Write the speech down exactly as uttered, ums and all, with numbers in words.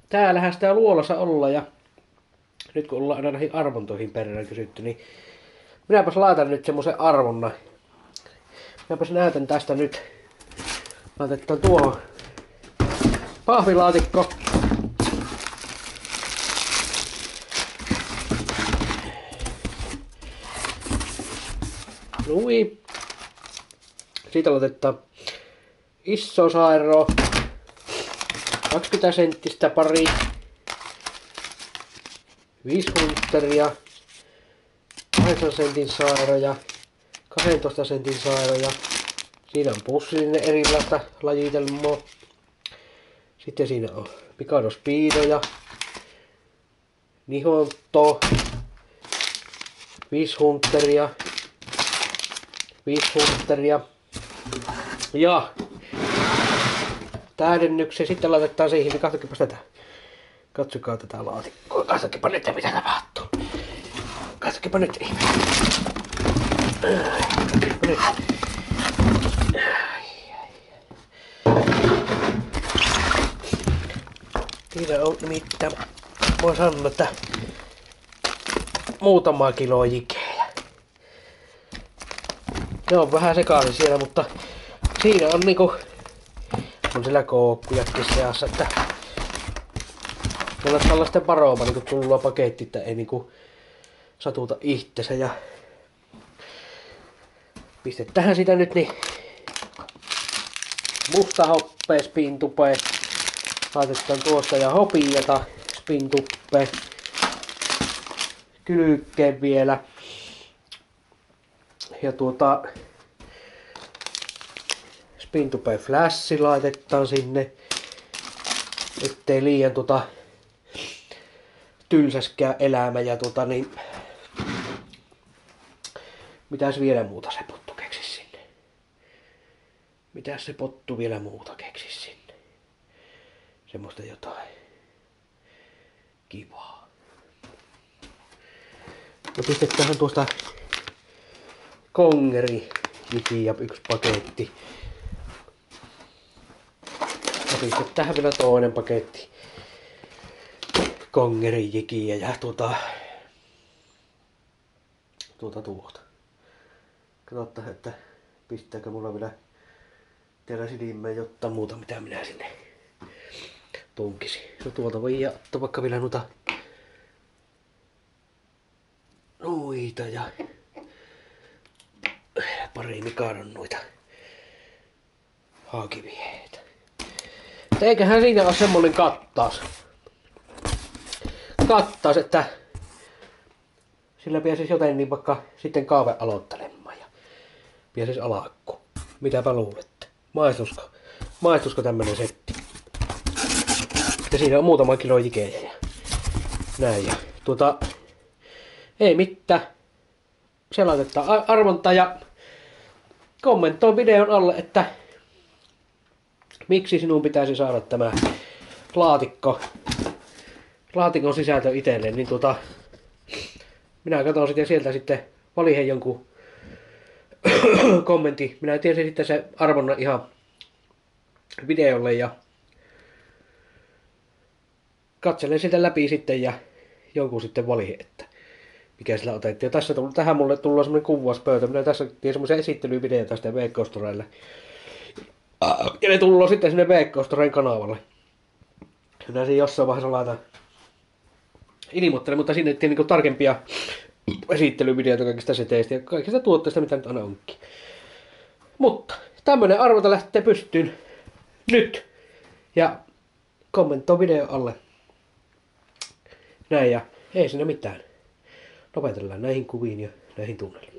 täällähän sitä luolassa olla ja nyt kun ollaan aina näihin arvontoihin perään kysytty, niin minäpäs laitan nyt semmosen arvonnan. Minäpäs näytän tästä nyt. Laitetaan tuohon pahvilaatikko. Nui. Siitä laitetaan iso sairo. kaksikymmentä senttistä pari. viisi huntteria. kahdeksan sentin sairoja. kaksitoista sentin sairoja. Siinä on pussillinen erilaista lajitelmaa. Sitten siinä on pikadospiidoja. Nihonto. viisi huntteria. viisi huntteria. Ja täydennyksen sitten laitetaan siihen, niin katsokipas tätä. Katsokaa tätä laatikkoa. Katsokipa nyt mitä tapahtuu. Katsokipa nyt ihme. Katsokipa nyt. Siinä on nimittäin, voi sanoa, että muutama kilo jikeä. Ne on vähän sekaisin siellä, mutta siinä on niinku, on siellä koukkujakin seassa, että kannattaa olla sitten varooma, niin kun tullaan paketti, että ei niinku satuta itsensä. Ja pistetähän sitä nyt niin musta hoppea, spintupe. Laitetaan tuosta ja hopiata, spintuppe. Kylkkeen vielä. Ja tuota spintupe flashi laitetaan sinne. Ettei liian tuota tylsäskää elämä ja tuota niin. Mitäs vielä muuta se pottu keksis sinne? Mitäs se pottu vielä muuta keksis sinne? Semmoista jotain kivaa. Ja pistetähän tuosta kongeri jikiä yksi paketti. Ja pistetähän vielä toinen paketti kongeri jikiä ja tuota tuota tuota. Katsotaan, että pistääkö mulla vielä teillä silmään jotain muuta mitä minä sinne tunkisin. No tuolta voi jättää vaikka vielä noita noita ja pari mikadon noita haakivieheitä. Eiköhän siinä ole semmonen kattaus. Kattaus, että sillä pääsis joten niin vaikka sitten kaave aloittelemaan ja pääsis alakku. Mitäpä luulette? Maistusko? Maistusko tämmönen setti? Ja siinä on muutama kilo jikejä ja näin. Ja tuota, ei mitään. Se laitetaan arvonta ja kommentoi videon alle, että miksi sinun pitäisi saada tämä laatikko, laatikon sisältö itselleen. Niin tuota, minä katson sitten sieltä sitten valihen jonkun kommentti. Minä tiesin sitten se arvonnan ihan videolle ja katselen sitä läpi sitten ja jonkun sitten valihin, että mikä sillä otettiin. Ja tässä tullut, tähän mulle tullut semmonen kuvauspöytä. Minä tässä tein semmoisen esittelyvideon tästä Veikkaustorelle. Ja ne tullut sitten sinne Veikkaustoreen kanavalle. Minä siinä jossain vaiheessa laitan ilmoittelen, mutta sinne tein niinku tarkempia esittelyvideoita kaikista seteistä ja kaikista tuotteista, mitä nyt aina onkin. Mutta tämmönen arvonta lähtee pystyyn nyt. Ja kommentoi video alle. Näin ja ei siinä mitään. Lopetellaan näihin kuviin ja näihin tunnelmiin.